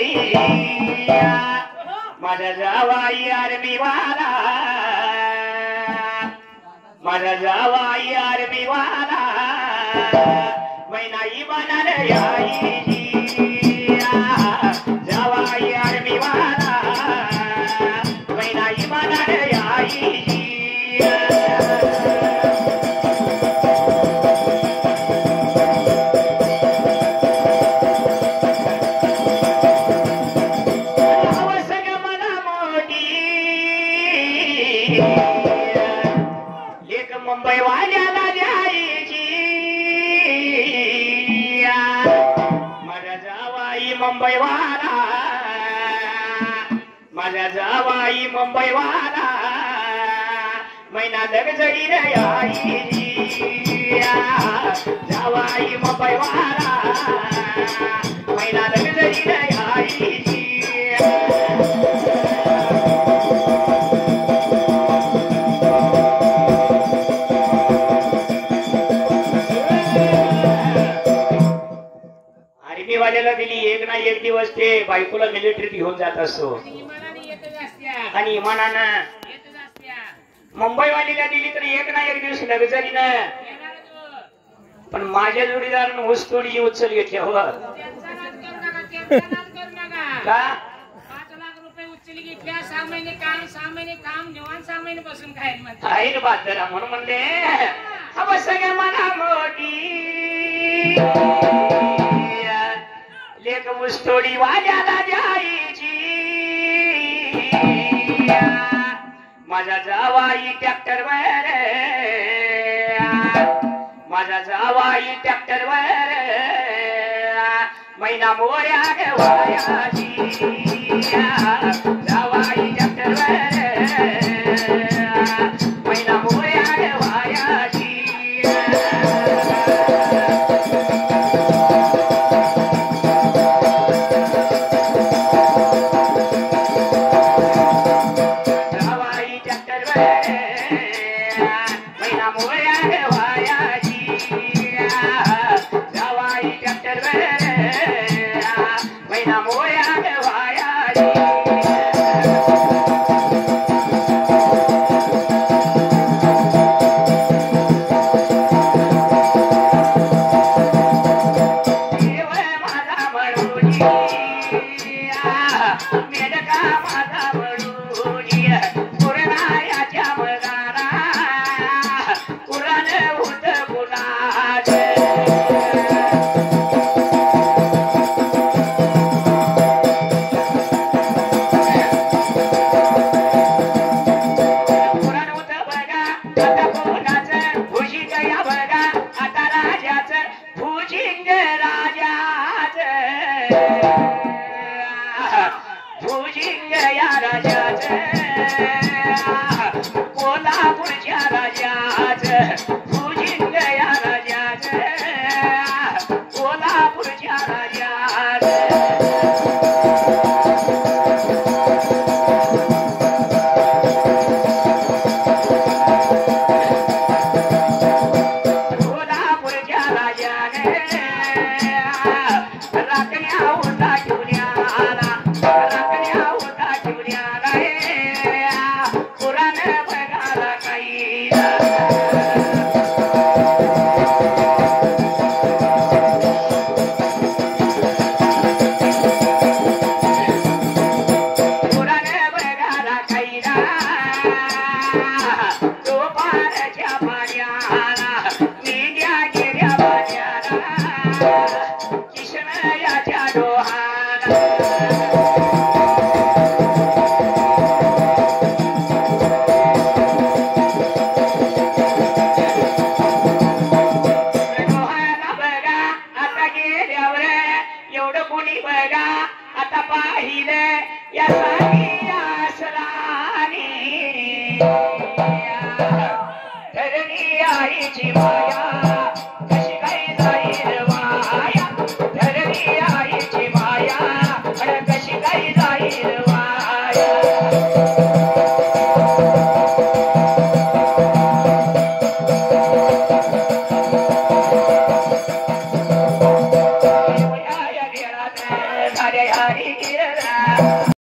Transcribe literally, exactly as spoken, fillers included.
माझा जावाई आरमी वाला माझा जावाई आरमी वाला मैना इमानान याई जावाई आरमी वाला मैना इमानान याई एक मुंबई वाल्याला द्यायची माझा जावाई मुंबई वाला माझा जावाई मुंबई वाला मैना लगजरी यायची जावाई मुंबई वाला मैना लगजरी यायची वाल्याला दिली एक ना एक दिवस ते बायकोला मिलिटरीत घेऊन जात असतो आणि इमानानं मुंबईवालीला दिली तर एक ना एक दिवस लगजरीनं पण माझ्या जोडीदारानं ऊसतोडी उचल घेतल्या हो का पाच लाख रुपये उचली घेतल्या सहा महिने काम सहा महिने काम निवांत सहा महिने बसून खायला आहे बादरा म्हणून म्हणले अब सगळ्या मना मोठी लेक ऊसतोडी वाल्याला द्यायची माझा जावाई ट्रॅक्टर वर माझा जावाई ट्रॅक्टर वर मैना मोऱ्या गवायाची जावाई ट्रॅक्टर वर मैना मोऱ्या गवायाची हरे हरी गिरला